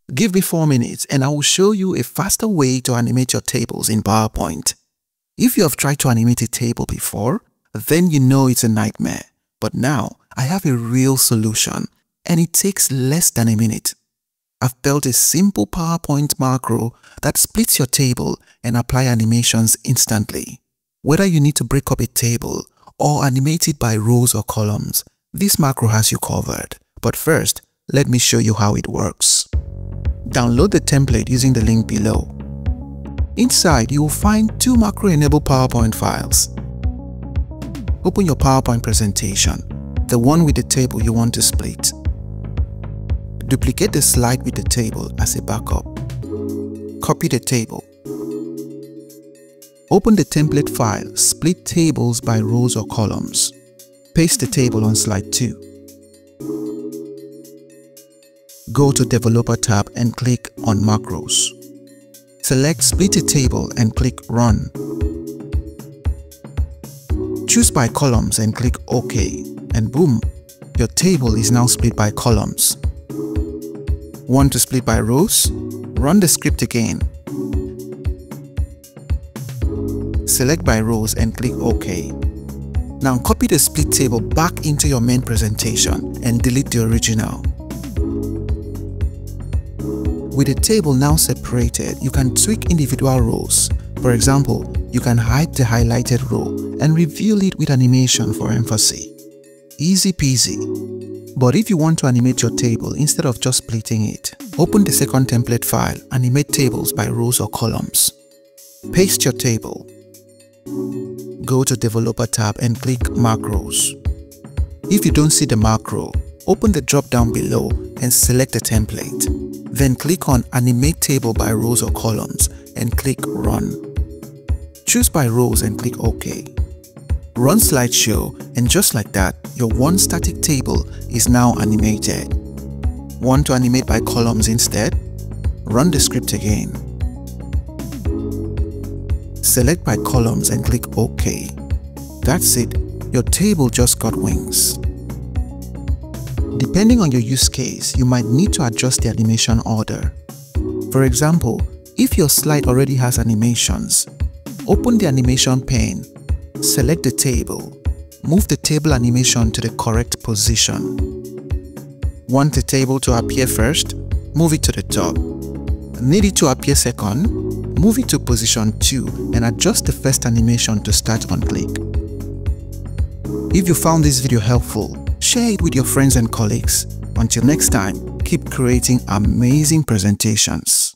Give me 4 minutes and I will show you a faster way to animate your tables in PowerPoint. If you have tried to animate a table before, then you know it's a nightmare. But now, I have a real solution, and it takes less than a minute. I've built a simple PowerPoint macro that splits your table and apply animations instantly. Whether you need to break up a table or animate it by rows or columns, this macro has you covered. But first, let me show you how it works. Download the template using the link below. Inside, you will find 2 macro-enabled PowerPoint files. Open your PowerPoint presentation, the one with the table you want to split. Duplicate the slide with the table as a backup. Copy the table. Open the template file, split tables by rows or columns. Paste the table on slide 2. Go to Developer tab and click on Macros. Select Split a Table and click Run. Choose by columns and click OK, and boom, your table is now split by columns. Want to split by rows? Run the script again. Select by rows and click OK. Now copy the split table back into your main presentation and delete the original. With the table now separated, you can tweak individual rows. For example, you can hide the highlighted row and reveal it with animation for emphasis. Easy peasy. But if you want to animate your table instead of just splitting it, open the second template file, Animate Tables by rows or columns. Paste your table. Go to Developer tab and click Macros. If you don't see the macro, open the drop-down below and select the template. Then click on Animate Table by rows or columns and click Run. Choose by rows and click OK. Run slideshow, and just like that, your one static table is now animated. Want to animate by columns instead? Run the script again. Select by columns and click OK. That's it, your table just got wings. Depending on your use case, you might need to adjust the animation order. For example, if your slide already has animations, open the animation pane, select the table, move the table animation to the correct position. Want the table to appear first? Move it to the top. Need it to appear second? Move it to position 2 and adjust the first animation to start on click. If you found this video helpful, share it with your friends and colleagues. Until next time, keep creating amazing presentations.